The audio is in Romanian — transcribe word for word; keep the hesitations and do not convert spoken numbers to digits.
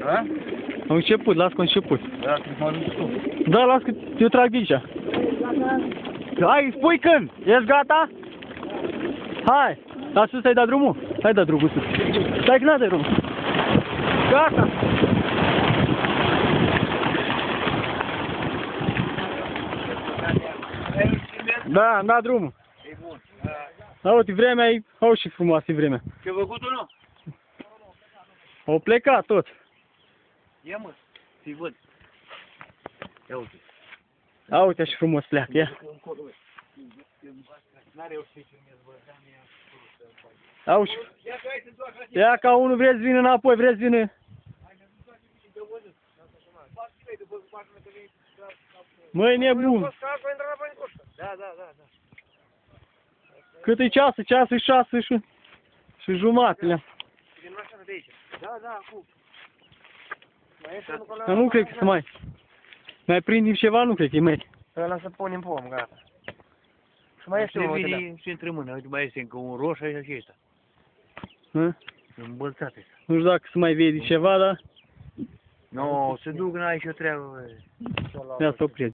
Da? Am început, las că a început. Da, să mă duc tu. Da, las că eu trag de aici. Hai, spui când? Ești gata? Hai! Dar sus, ai dat drumul? Hai da drumul sus. Stai că n-a dat drumul. Gata! Da, am dat drumul. E bun. Da, uite, vremea e, au și frumoasă e vremea. Ce-a făcut nu? Au plecat tot. Ia mă, să-i văd. Ia uite. A, uite și frumos pleacă, ia. N-a reușit să mi-e zbărdea mie. Au și... Ia ca unul vreți să vină înapoi, vreți să vină... Măi, nebun! Da, da, da, da. Cât e ceasă? Ceasă și șase și... și jumate. Din mașină de aici. Da, da, acum. Dar nu cred că să mai... Mai prindem ceva, nu cred că e mai... Ăla să punem pom, gata. Și mai este unul de și între mână, uite, mai este încă un roșu aici și ăsta. Hă? Îmbălțate. Nu știu dacă se mai vede ceva, dar... Nu, se duc, n-ai și o treabă. Ia să opresc.